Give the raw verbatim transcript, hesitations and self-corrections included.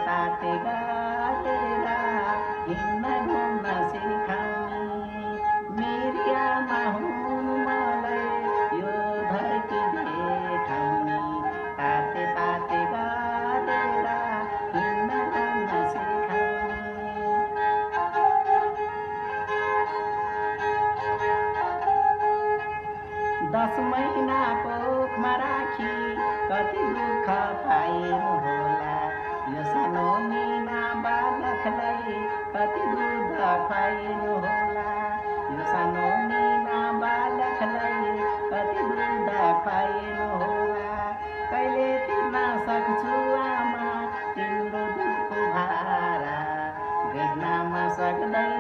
ताते गाडेर हिँड्न घुम्न सिकाउने मेरी आमा हुन् मलाई यो धरती देखाउने ताते ताते गाडेर हिँड्न घुम्न सिकाउने। दस महिना कोखमा राखी कति दुःख पाइनु होला यो सानो निना बालकलाई कति दुध खुवाइनु होला यो सानो निना बालकलाई कति दुध खुवाइनु होला कहिले तिर्न सक्छु आमा तिम्रो दुधको भारा बेग्नमा सक्दै